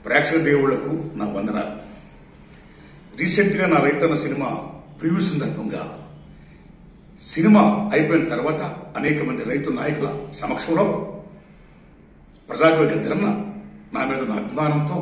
ప్రేక్షక దేవుళ్లకు నా వందనాలు. రీసెంట్ గా నా రైతన్న సినిమా ప్రివ్యూ సందర్భంగా సినిమా అయిపోయిన తర్వాత అనేక మంది రైతు నాయకుల సమక్షంలో ప్రజాకవి గద్దరన్న నా మీద ఉన్న అభిమానంతో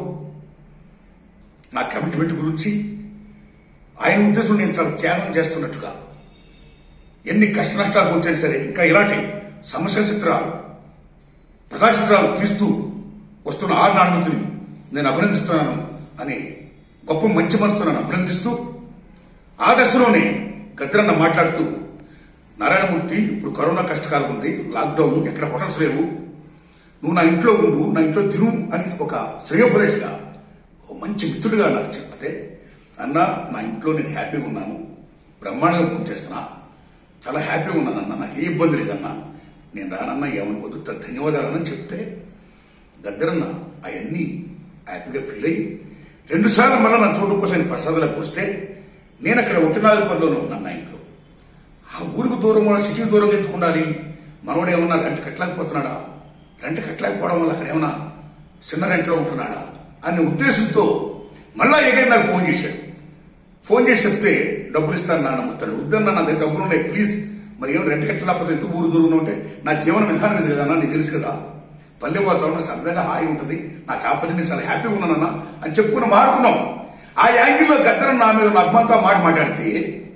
నా కమిట్మెంట్ గురించి ఆయన ఉద్దేశం నేను చాలా త్యాగం చేస్తున్నట్టుగా ఎన్ని కష్ట నష్టాలు వచ్చాయి సరే ఇంకా ఇలాంటి సమస్య చిత్రాలు ప్రజా చిత్రాలు తీస్తూ వస్తున్న ఆ నానుమతిని నేను అభినందిస్తున్నాను అని గొప్ప మంచి మనసుతో నన్ను అభినందిస్తూ ఆ దశలోనే గద్దరన్న మాట్లాడుతూ, నారాయణమూర్తి ఇప్పుడు కరోనా కష్టకాలం ఉంది, లాక్డౌన్, ఎక్కడ హోటల్స్ లేవు, నువ్వు నా ఇంట్లో ఉండు, నా ఇంట్లో తిను అని ఒక శ్రేయోపదేశగా మంచి మిత్రుడిగా నాకు చెప్తే, అన్న నా ఇంట్లో నేను హ్యాపీగా ఉన్నాను, బ్రహ్మాండంగా పూజ చేస్తున్నా, చాలా హ్యాపీగా ఉన్నానన్న, నాకు ఏ ఇబ్బంది లేదన్నా, నేను రానన్నా ఏమనుకోదు, ధన్యవాదాలని చెప్తే గద్దరన్న అవన్నీ హ్యాపీగా ఫీల్ అయ్యి 2 సార్లు మళ్ళీ నా చోటు కోసం ప్రసాదాలకు వస్తే నేను అక్కడ 1-4 ఉన్నాను నా ఇంట్లో. ఆ ఊరికి దూరం సిటీ దూరం ఎత్తుకుండాలి, మనోడు ఏమన్నా రెంట్ కట్టలేకపోతున్నాడా, రెంట్ కట్టలేకపోవడం వల్ల అక్కడ ఏమన్నా చిన్న రెంట్లో ఉంటున్నాడా అనే ఉద్దేశంతో మళ్ళా ఎగైనా నాకు ఫోన్ చేశాడు. ఫోన్ చేసి చెప్తే డబ్బులు ఇస్తాను నాన్నమ్ముతాడు, వద్దన్నా నా దగ్గర డబ్బులు ఉన్నాయి, ప్లీజ్ మరి ఏమో రెంట్ కట్టలేకపోతే ఎందుకు ఊరు దూరంలో ఉంటే నా జీవన విధానం ఇది కదన్నా, నీకు తెలుసు కదా, పల్లె వాతావరణం సరదాగా హాయి ఉంటుంది, నా చాపల్లి నేను చాలా హ్యాపీగా ఉన్నానన్నా అని చెప్పుకుని మారుకున్నాం. ఆ యాంగిల్లో గద్దరన్న నా మీద అభిమానంతో మాట్లాడితే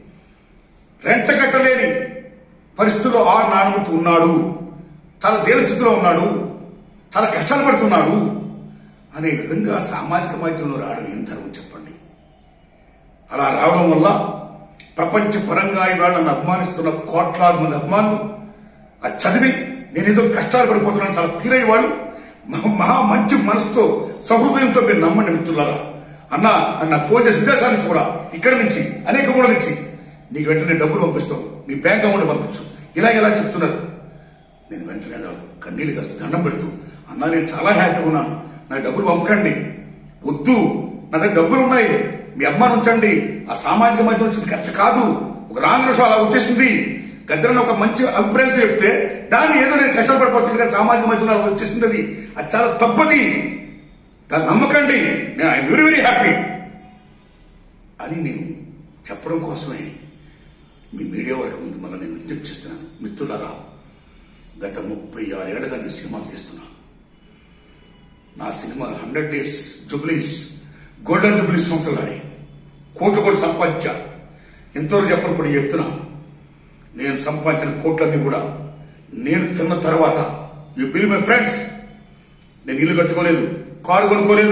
రెంట కట్టలేని పరిస్థితుల్లో ఆ నానుమతి ఉన్నాడు, చాలా దీనస్థితిలో ఉన్నాడు, చాలా కష్టాలు పడుతున్నాడు అనే విధంగా సామాజిక మాధ్యమంలో రావడం ఏం ధర్మం చెప్పండి. అలా రావడం వల్ల ప్రపంచ పరంగా ఇవాళ నన్ను అభిమానిస్తున్న కోట్లాది మంది అభిమానులు అది చదివి నేనేదో కష్టాలు పడిపోతున్నాను చాలా ఫీల్ అయ్యేవాడు మహా మంచి మనసుతో సహృదయంతో మీరు నమ్మండి మిత్రులారా. అన్న నాకు ఫోన్ చేసి విదేశాల నుంచి కూడా ఇక్కడి నుంచి అనేక ఊళ్ళ నుంచి నీకు వెంటనే డబ్బులు పంపిస్తాం, నీ బ్యాంక్ అకౌంట్ పంపించు, ఇలా చెప్తున్నారు. నేను వెంటనే కన్నీళ్ళు కాస్త దండం పెడుతూ, అన్నా నేను చాలా హ్యాపీగా ఉన్నాను, నాకు డబ్బులు పంపకండి, వద్దు, నా దగ్గర డబ్బులు ఉన్నాయి, మీ అమ్మాని ఉంచండి, ఆ సామాజిక మాధ్యమం వచ్చింది కరెక్ట్ కాదు, ఒక రాంగ్ న్యూస్ అలా వచ్చేసింది, గద్దరన్న ఒక మంచి అభిప్రాయంతో చెప్తే దాన్ని ఏదో నేను కష్టపడిపోతుంది కదా సామాజిక మాధ్యమంలో వచ్చేసింది, అది చాలా తప్పది, దాన్ని నమ్మకండి, నేను ఐ వెరీ వెరీ హ్యాపీ అని నేను చెప్పడం కోసమే మీ మీడియా వారికి ముందు మళ్ళీ నేను విజ్ఞప్తి చేస్తున్నాను. మిత్రులారా, గత 36 ఏళ్లుగా నేను సినిమాలు తీస్తున్నాను. నా సినిమాలు 100 days జూబ్లీస్, గోల్డెన్ జూబ్లీస్ సంవత్సరాలు కోట్లు కూడా సంపాదించా. ఎంతవరకు చెప్పినప్పుడు చెప్తున్నా, నేను సంపాదించిన కోట్లన్నీ కూడా నేను తిన్న తర్వాత, యూ బిలీవ్ మై ఫ్రెండ్స్, నేను ఇల్లు కట్టుకోలేదు, కారు కొనుక్కోలేదు,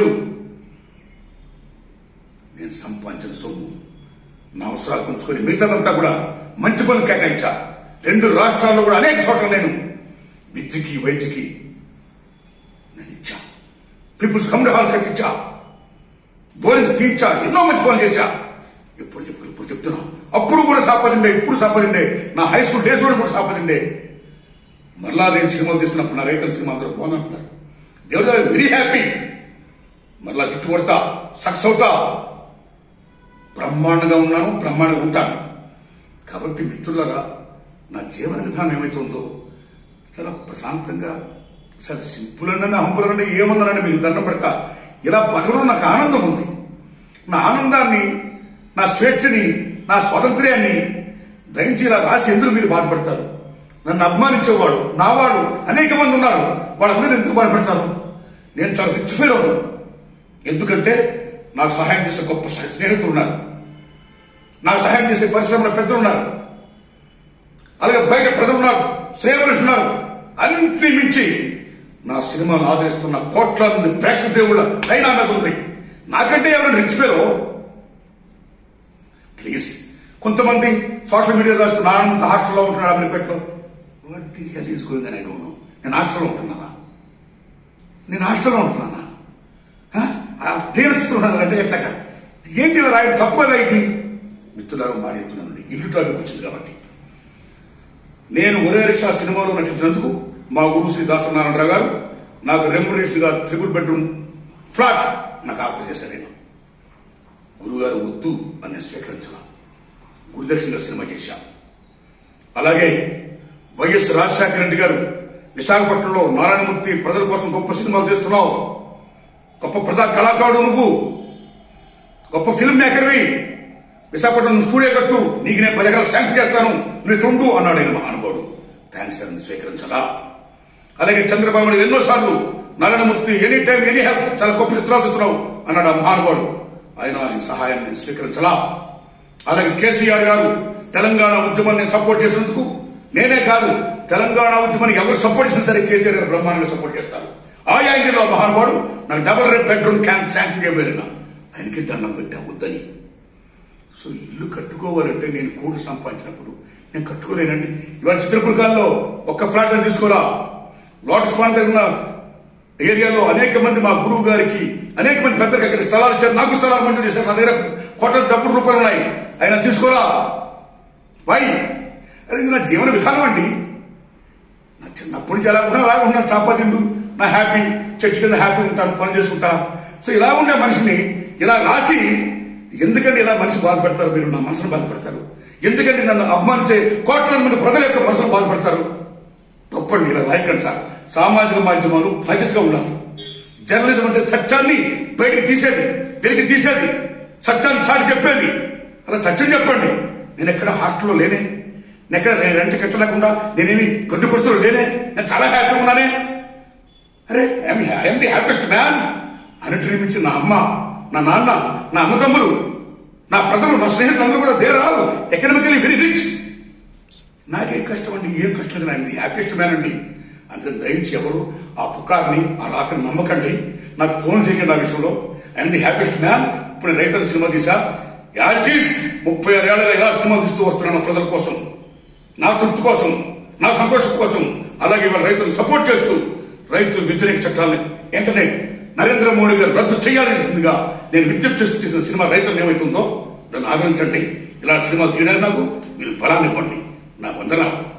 నేను సంపాదించిన సొమ్ము నా అవసరాలు పెంచుకొని మిగతాదంతా కూడా మంచి పనులు కేటాయించా. 2 రాష్ట్రాల్లో కూడా అనేక చోట్ల నేను విద్యకి వైద్యకి నేను ఇచ్చా, పీపుల్స్ కమ్యూనిటీ హాల్స్ కట్టించా, బోరింగ్స్ తీర్చా, ఎన్నో మంచి పనులు చేశా. ఇప్పుడు చెప్తున్నా, అప్పుడు కూడా సాపడిండే, ఇప్పుడు సాపడిండే, నా హై స్కూల్ డేస్ లో కూడా సాపడిండే. మరలా నేను సినిమాలు తీస్తున్నప్పుడు నా రైతుల సినిమా అందరూ బాగుందంటున్నారు, దేవుడు వెరీ హ్యాపీ, మరలా హిట్ కొడతా, సక్సెస్ అవుతా, బ్రహ్మాండంగా ఉన్నాను, బ్రహ్మాండంగా ఉంటాను. కాబట్టి మిత్రులారా, నా జీవన విధానం ఏమైతే ఉందో చాలా ప్రశాంతంగా, చాలా సింపుల్ అన్నా హంపుల్ అన్నా ఏమన్నానని మీకు దండం పెడతా, ఇలా బతకడం నాకు ఆనందం ఉంది. నా ఆనందాన్ని, నా స్వేచ్ఛని, నా స్వాతంత్ర్యాన్ని దయించి ఇలా రాసి ఎందుకు మీరు బాధపడతారు? నన్ను అభిమానించేవాడు, నావాడు అనేక మంది ఉన్నారు, వాళ్ళందరూ ఎందుకు బాధపడతారు? నేను చాలా రిచ్ ఫీల్ అవుతాను, ఎందుకంటే నాకు సహాయం చేసే గొప్ప స్నేహితులు ఉన్నారు, నాకు సహాయం చేసే పరిశ్రమల పెద్దలు ఉన్నారు, అలాగే బయట ప్రజలు ఉన్నారు, శ్రేయభిలాషులు ఉన్నారు. అన్నింటినీ మించి నా సినిమాను ఆదరిస్తున్న కోట్లాది మంది ప్రేక్షక దేవుళ్ళ దైనా మీద ఉంది. నాకంటే ఎవరైనా రిచ్ ఫీల్? ప్లీజ్, కొంతమంది సోషల్ మీడియా రాస్తున్న ఆనంద హాస్టల్లో ఉంటున్నాడు అమీర్పేటలో, what the hell is going అని ఐ డోంట్ నో. నేను హాస్టల్లో ఉంటున్నానా? దేనిస్తున్నాను అంటే ఎట్లాగా ఏంటి ఇలా రాయడం తప్పు కదా? ఇది మిత్రులారా మాట్లాడుతున్నాను, ఇల్లు టాపిక్ వచ్చింది కాబట్టి. నేను ఒరే రిక్షా సినిమాలో నటించినందుకు మా గురు శ్రీ దాసనారాయణరావు గారు నాకు రెమ్యునరేషన్ గా 3 bedroom ఫ్లాట్ నాకు ఆఫర్ చేశారు. నేను గురుగారు వద్దు అని స్వీకరించాల, గురుదక్షిణగా సినిమా చేశాం. అలాగే వైఎస్ రాజశేఖర రెడ్డి గారు విశాఖపట్నంలో నారాయణమూర్తి ప్రజల కోసం గొప్ప సినిమాలు చేస్తున్నావు, గొప్ప ప్రజా కళాకారుడు నువ్వు, గొప్ప ఫిల్మ్ మేకర్వి. విశాఖపట్నం స్టూడియో కట్టు, నీకు నేను 10 ఎకరాలు శాంక్షన్ చేస్తాను, నువ్వు ఇక్కడ ఉండు అన్నాడు ఆయన మహానుభావుడు. థ్యాంక్స్ అని స్వీకరించాలా. అలాగే చంద్రబాబు నాయుడు ఎన్నోసార్లు నల్లనమూర్తి ఎనీ టైం ఎనీ హెల్ప్, చాలా గొప్ప చిత్రాలు చూస్తున్నావు అన్నాడు ఆ మహానుభావుడు. ఆయన సహాయాన్ని స్వీకరించాలా. అలాగే కేసీఆర్ గారు తెలంగాణ ఉద్యమాన్ని సపోర్ట్ చేసినందుకు, నేనే కాదు తెలంగాణ ఉద్యమాన్ని ఎవరు సపోర్ట్ చేసినా సరే కేసీఆర్ గారు బ్రహ్మాండంగా సపోర్ట్ చేస్తారు. ఆ యాంగిల్లో మహానుభావుడు నాకు డబుల్ బెడ్రూమ్ క్యాంప్ శాంక్షన్ చేయబోయినా ఆయనకి దండం పెట్టా వద్దని. సో ఇల్లు కట్టుకోవాలంటే నేను కూడు సంపాదించినప్పుడు నేను కట్టుకోలేనండి. ఇవాళ చిత్రపురకాల్లో ఒక్క ఫ్లాట్ తీసుకోరా, లోటస్ పాండ్ దగ్గర ఉన్న ఏరియాలో అనేక మంది మా గురువు గారికి అనేక మంది పెద్దలకు అక్కడ స్థలాలు ఇచ్చారు. నాకు స్థలాలు మంజూరు చేశారు. నా దగ్గర కోట్ల డబ్బులు రూపాయలు ఉన్నాయి. ఆయన తీసుకోరా వై? అది నా జీవన విధానం అండి. నా చిన్నప్పటి నుంచి ఎలా ఉన్నా అలాగే ఉన్నాను. చాపాతిండు నా హ్యాపీ, చర్చి కింద హ్యాపీ ఉంటాను, పని చేసుకుంటా. సో ఇలా ఉండే మనిషిని ఇలా రాసి ఎందుకంటే ఇలా మనిషి బాధపడతారు, మీరు నా మనసును బాధపడతారు. ఎందుకంటే నన్ను అభిమానించే కోట్ల మంది ప్రజల యొక్క మనసును బాధపడతారు. తప్పండి, ఇలా రాయకండి సార్. సామాజిక మాధ్యమాలు బాధ్యతగా ఉండాలి. జర్నలిజం అంటే సత్యాన్ని బయటకు తీసేది, వెలికి తీసేది, సత్యాన్ని చాటి చెప్పేది. అలా సత్యం చెప్పండి. నేను ఎక్కడ హాస్టల్లో లేనే, నేను ఎక్కడ రెంట్ కట్టలేకుండా నేనేమి గడ్డు పరిస్థితులు లేనే, నేను చాలా హ్యాపీగా ఉన్నానే. అరే ఐఎమ్ ది హ్యాపీయెస్ట్ మ్యాన్. అన్నిటిని మించి నా అమ్మ, నా నాన్న, నా అన్నదమ్ములు, నా ప్రజలు, నా స్నేహితులు అందరూ కూడా they are all economically very rich. నాకేం కష్టం అండి, ఏం కష్టం లేదు. ఆయన హ్యాపీయెస్ట్ మ్యాన్ అండి. అంతే దయించి ఎవరు ఆ పుకార్ని, ఆ రాత్రిని నమ్మకండి. నాకు ఫోన్ చేయండి ఆ విషయంలో. I'm the happiest man. ఇప్పుడు రైతుల సినిమా తీసా, 36 ఏళ్ళగా ఇలా సినిమా తీస్తూ వస్తున్నాను ప్రజల కోసం, నా తృప్తి కోసం, నా సంతోషం కోసం. అలాగే ఇవాళ రైతులు సపోర్ట్ చేస్తూ రైతు వ్యతిరేక చట్టాలను వెంటనే నరేంద్ర మోడీ గారు రద్దు చేయాల్సిందిగా నేను విజ్ఞప్తి చేస్తూ చేసిన సినిమా రైతులు ఏమైతుందో దాన్ని ఆదరించండి. ఇలా సినిమా తీయడానికి నాకు మీరు బలాన్ని ఇవ్వండి. నా వందనాలు.